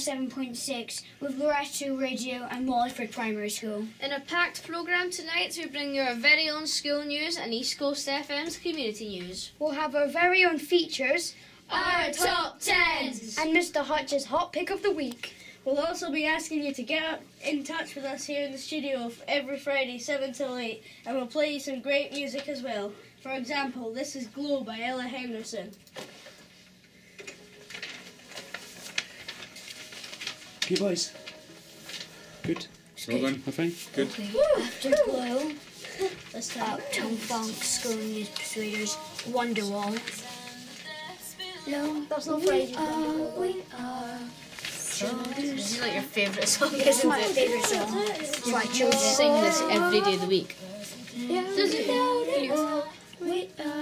107.6 with Loretto Radio and Waterford Primary School. In a packed programme tonight, we bring you our very own school news and East Coast FM's community news. We'll have our very own features, our top 10s, and Mr. Hutch's hot pick of the week. We'll also be asking you to get in touch with us here in the studio every Friday, 7 till 8, and we'll play you some great music as well. For example, this is Glow by Ella Henderson. Okay, boys. Good. Well done, I think. Good. After Glow, Let's start. Tom Funk, School News Persuaders, Wonderwall. No, that's not Friday. We are. This is like your favourite song, It's isn't my it? favourite song. That's why I chose it. Sing this every day of the week. We are.